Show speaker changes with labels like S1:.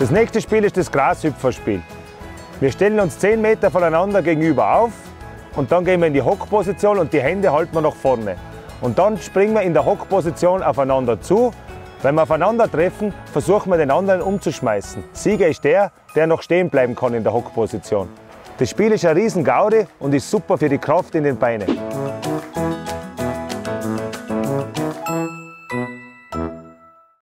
S1: Das nächste Spiel ist das Grashüpferspiel. Wir stellen uns 10 Meter voneinander gegenüber auf und dann gehen wir in die Hockposition und die Hände halten wir nach vorne. Und dann springen wir in der Hockposition aufeinander zu. Wenn wir aufeinander treffen, versuchen wir den anderen umzuschmeißen. Sieger ist der, der noch stehen bleiben kann in der Hockposition. Das Spiel ist eine riesen Gaudi und ist super für die Kraft in den Beinen.